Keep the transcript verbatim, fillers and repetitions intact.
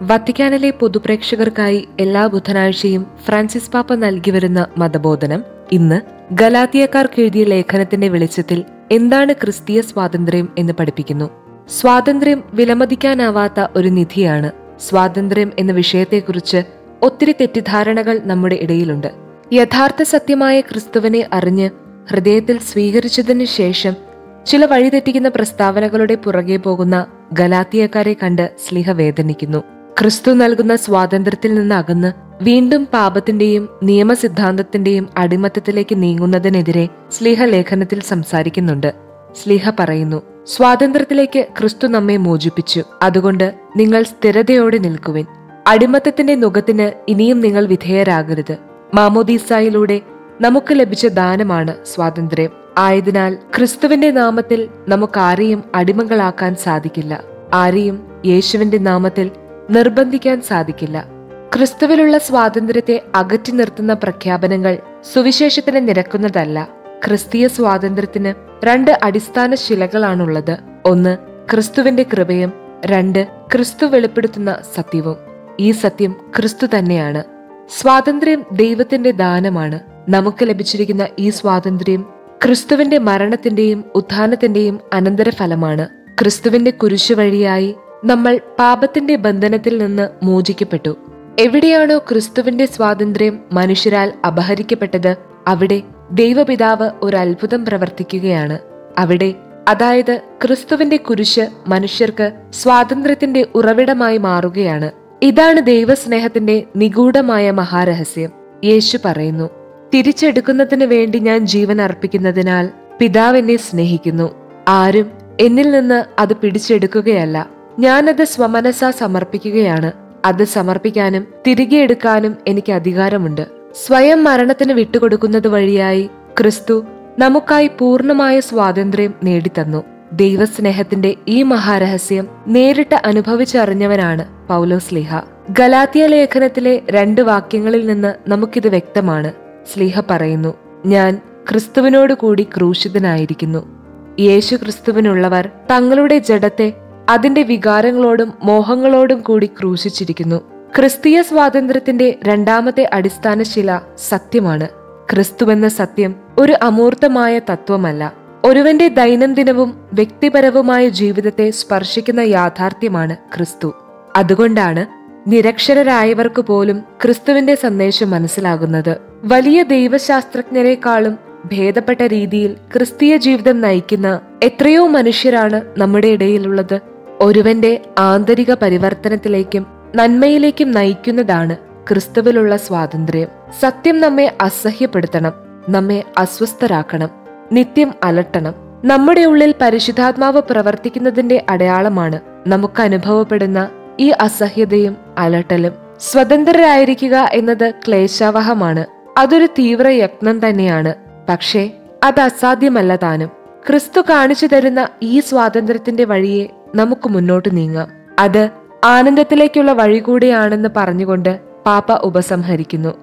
വത്തിക്കാനിലെ പൊതുപ്രേക്ഷകർക്കായി എല്ലാ ബുധനാഴ്ചയും ഫ്രാൻസിസ് പാപ്പ നൽകി വരുന്ന മതബോധനം ഇന്ന് ഗലാത്യക്കാർക്ക് എഴുതിയ ലേഖനത്തിന്റെ വെളിച്ചത്തിൽ എന്താണ് ക്രിസ്തീയ സ്വാതന്ത്ര്യം എന്ന് പഠിപ്പിക്കുന്നു. സ്വാതന്ത്ര്യം വിലമതിക്കാനാവാത്ത ഒരു നിധിയാണ്. സ്വാതന്ത്ര്യം എന്ന വിഷയത്തെക്കുറിച്ച് ഒത്തിരി തെറ്റിദ്ധാരണകൾ നമ്മുടെ ഇടയിലുണ്ട്. യഥാർത്ഥ സത്യമായ ക്രിസ്തുവിനെ അറിഞ്ഞ് ഹൃദയത്തിൽ സ്വീകരിച്ചതിന് ശേഷം ചില വഴിതെറ്റിക്കുന്ന പ്രസ്താവനകളുടെ പുറകെ പോകുന്ന ഗലാത്യക്കാരെ കണ്ട് സ്ലീഹ വേദനിക്കുന്നു. ക്രിസ്തു നൽകുന്ന സ്വാതന്ത്ര്യത്തിൽ നിന്ന് അകന്ന് വീണ്ടും പാപത്തിന്റെയും നിയമസിദ്ധാന്തത്തിന്റെയും അടിമത്തത്തിലേക്ക് നീങ്ങുന്നതിനെതിരെ സ്ലീഹ ലേഖനത്തിൽ സംസാരിക്കുന്നുണ്ട്. സ്ലീഹ പറയുന്നു, സ്വാതന്ത്ര്യത്തിലേക്ക് ക്രിസ്തു നമ്മെ മോചിപ്പിച്ചു, അതുകൊണ്ട് നിങ്ങൾ സ്ഥിരതയോടെ നിൽക്കുവിൻ. അടിമത്തത്തിന്റെ നുകത്തിന് ഇനിയും നിങ്ങൾ വിധേയരാകരുത്. മാമോദീസായിലൂടെ നമുക്ക് ലഭിച്ച ദാനമാണ് സ്വാതന്ത്ര്യം. ആയതിനാൽ ക്രിസ്തുവിന്റെ നാമത്തിൽ നമുക്കാരെയും അടിമകളാക്കാൻ സാധിക്കില്ല. ആരെയും യേശുവിന്റെ നാമത്തിൽ നിർബന്ധിക്കാൻ സാധിക്കില്ല. ക്രിസ്തുവിലുള്ള സ്വാതന്ത്ര്യത്തെ അകറ്റി നിർത്തുന്ന പ്രഖ്യാപനങ്ങൾ സുവിശേഷത്തിന് നിരക്കുന്നതല്ല. ക്രിസ്തീയ സ്വാതന്ത്ര്യത്തിന് രണ്ട് അടിസ്ഥാന ശിലകളാണുള്ളത്. ഒന്ന് ക്രിസ്തുവിന്റെ കൃപയും, രണ്ട് ക്രിസ്തു വെളിപ്പെടുത്തുന്ന സത്യവും. ഈ സത്യം ക്രിസ്തു തന്നെയാണ്. സ്വാതന്ത്ര്യം ദൈവത്തിന്റെ ദാനമാണ്. നമുക്ക് ലഭിച്ചിരിക്കുന്ന ഈ സ്വാതന്ത്ര്യം ക്രിസ്തുവിന്റെ മരണത്തിന്റെയും ഉത്ഥാനത്തിന്റെയും അനന്തരഫലമാണ്. ക്രിസ്തുവിന്റെ കുരിശു വഴിയായി നമ്മൾ പാപത്തിന്റെ ബന്ധനത്തിൽ നിന്ന് മോചിക്കപ്പെട്ടു. എവിടെയാണോ ക്രിസ്തുവിന്റെ സ്വാതന്ത്ര്യം മനുഷ്യരാൽ അപഹരിക്കപ്പെട്ടത്, അവിടെ ദൈവപിതാവ് ഒരു അത്ഭുതം പ്രവർത്തിക്കുകയാണ്. അവിടെ, അതായത് ക്രിസ്തുവിന്റെ കുരിശ് മനുഷ്യർക്ക് സ്വാതന്ത്ര്യത്തിന്റെ ഉറവിടമായി മാറുകയാണ്. ഇതാണ് ദൈവസ്നേഹത്തിന്റെ നിഗൂഢമായ മഹാരഹസ്യം. യേശു പറയുന്നു, തിരിച്ചെടുക്കുന്നതിന് വേണ്ടി ഞാൻ ജീവൻ അർപ്പിക്കുന്നതിനാൽ പിതാവ് എന്നെ സ്നേഹിക്കുന്നു. ആരും എന്നിൽ നിന്ന് അത് പിടിച്ചെടുക്കുകയല്ല, ഞാനത് സ്വമനസാ സമർപ്പിക്കുകയാണ്. അത് സമർപ്പിക്കാനും തിരികെ എടുക്കാനും എനിക്ക് അധികാരമുണ്ട്. സ്വയം മരണത്തിന് വിട്ടുകൊടുക്കുന്നത് വഴിയായി ക്രിസ്തു നമുക്കായി പൂർണ്ണമായ സ്വാതന്ത്ര്യം നേടിത്തന്നു. ദൈവസ്നേഹത്തിന്റെ ഈ മഹാരഹസ്യം നേരിട്ട് അനുഭവിച്ചറിഞ്ഞവനാണ് പൗലോസ്ലീഹ. ഗലാത്യ ലേഖനത്തിലെ രണ്ട് വാക്യങ്ങളിൽ നിന്ന് നമുക്കിത് വ്യക്തമാണ്. സ്ലീഹ പറയുന്നു, ഞാൻ ക്രിസ്തുവിനോട് കൂടി ക്രൂശിതനായിരിക്കുന്നു. യേശു ക്രിസ്തുവിനുള്ളവർ തങ്ങളുടെ ജഡത്തെ അതിന്റെ വികാരങ്ങളോടും മോഹങ്ങളോടും കൂടി ക്രൂശിച്ചിരിക്കുന്നു. ക്രിസ്തീയ സ്വാതന്ത്ര്യത്തിന്റെ രണ്ടാമത്തെ അടിസ്ഥാന ശില സത്യമാണ്. ക്രിസ്തുവെന്ന സത്യം ഒരു അമൂർത്തമായ തത്വമല്ല, ഒരുവന്റെ ദൈനംദിനവും വ്യക്തിപരവുമായ ജീവിതത്തെ സ്പർശിക്കുന്ന യാഥാർത്ഥ്യമാണ് ക്രിസ്തു. അതുകൊണ്ടാണ് നിരക്ഷരരായവർക്ക് പോലും ക്രിസ്തുവിന്റെ സന്ദേശം മനസ്സിലാകുന്നത്. വലിയ ദൈവശാസ്ത്രജ്ഞരെക്കാളും ഭേദപ്പെട്ട രീതിയിൽ ക്രിസ്തീയ ജീവിതം നയിക്കുന്ന എത്രയോ മനുഷ്യരാണ് നമ്മുടെ ഇടയിലുള്ളത്. ഒരുവന്റെ ആന്തരിക പരിവർത്തനത്തിലേക്കും നന്മയിലേക്കും നയിക്കുന്നതാണ് ക്രിസ്തുവിലുള്ള സ്വാതന്ത്ര്യം. സത്യം നമ്മെ അസഹ്യപ്പെടുത്തണം, നമ്മെ അസ്വസ്ഥരാക്കണം, നിത്യം അലട്ടണം. നമ്മുടെ ഉള്ളിൽ പരിശുദ്ധാത്മാവ് പ്രവർത്തിക്കുന്നതിന്റെ അടയാളമാണ് നമുക്ക് അനുഭവപ്പെടുന്ന ഈ അസഹ്യതയും അലട്ടലും. സ്വതന്ത്രരായിരിക്കുക എന്നത് ക്ലേശാവഹമാണ്. അതൊരു തീവ്ര യത്നം തന്നെയാണ്. പക്ഷേ അത് അസാധ്യമല്ല താനും. ക്രിസ്തു കാണിച്ചു തരുന്ന ഈ സ്വാതന്ത്ര്യത്തിന്റെ വഴിയെ നമുക്ക് മുന്നോട്ട് നീങ്ങാം. അത് ആനന്ദത്തിലേക്കുള്ള വഴി കൂടിയാണെന്ന് പറഞ്ഞുകൊണ്ട് പാപ്പ ഉപസംഹരിക്കുന്നു.